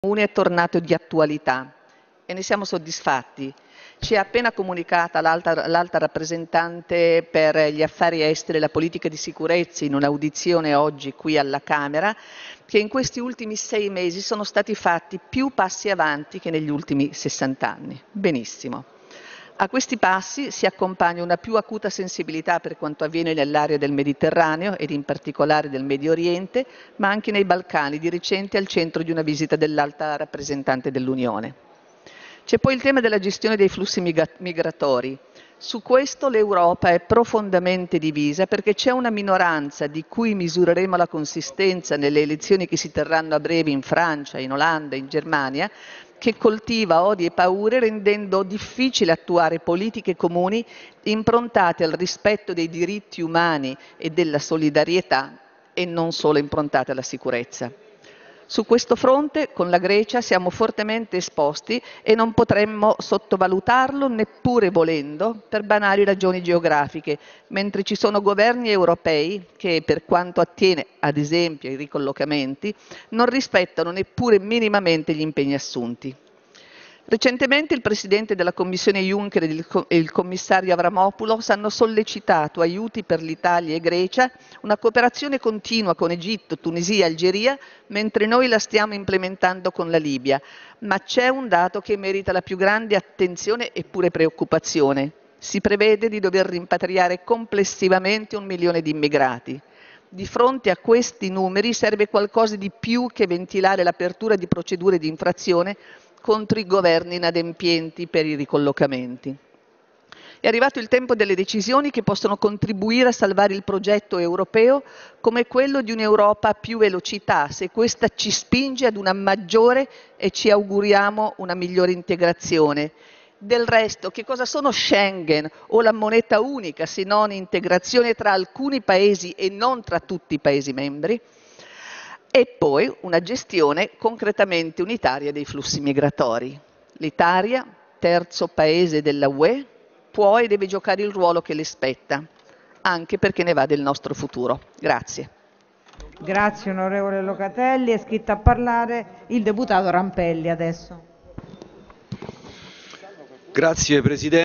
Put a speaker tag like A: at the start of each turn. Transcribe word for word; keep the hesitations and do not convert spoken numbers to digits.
A: comune è tornato di attualità e ne siamo soddisfatti. Ci ha appena comunicata l'alta, l'alta rappresentante per gli affari esteri e la politica di sicurezza in un'audizione oggi qui alla Camera che in questi ultimi sei mesi sono stati fatti più passi avanti che negli ultimi sessanta anni. Benissimo. A questi passi si accompagna una più acuta sensibilità per quanto avviene nell'area del Mediterraneo ed in particolare del Medio Oriente, ma anche nei Balcani, di recente al centro di una visita dell'alta rappresentante dell'Unione. C'è poi il tema della gestione dei flussi migratori. Su questo l'Europa è profondamente divisa perché c'è una minoranza di cui misureremo la consistenza nelle elezioni che si terranno a breve in Francia, in Olanda, in Germania, che coltiva odi e paure rendendo difficile attuare politiche comuni improntate al rispetto dei diritti umani e della solidarietà e non solo improntate alla sicurezza. Su questo fronte con la Grecia siamo fortemente esposti e non potremmo sottovalutarlo neppure volendo per banali ragioni geografiche, mentre ci sono governi europei che per quanto attiene ad esempio ai ricollocamenti non rispettano neppure minimamente gli impegni assunti. Recentemente il Presidente della Commissione Juncker e il Commissario Avramopoulos hanno sollecitato aiuti per l'Italia e Grecia, una cooperazione continua con Egitto, Tunisia e Algeria, mentre noi la stiamo implementando con la Libia. Ma c'è un dato che merita la più grande attenzione e pure preoccupazione. Si prevede di dover rimpatriare complessivamente un milione di immigrati. Di fronte a questi numeri serve qualcosa di più che ventilare l'apertura di procedure di infrazione contro i governi inadempienti per i ricollocamenti. È arrivato il tempo delle decisioni che possono contribuire a salvare il progetto europeo come quello di un'Europa a più velocità, se questa ci spinge ad una maggiore e ci auguriamo una migliore integrazione. Del resto, che cosa sono Schengen o la moneta unica se non integrazione tra alcuni paesi e non tra tutti i paesi membri? E poi una gestione concretamente unitaria dei flussi migratori. L'Italia, terzo paese della U E, può e deve giocare il ruolo che le spetta, anche perché ne va del nostro futuro. Grazie.
B: Grazie onorevole Locatelli. È iscritto a parlare il deputato Rampelli adesso.
C: Grazie Presidente.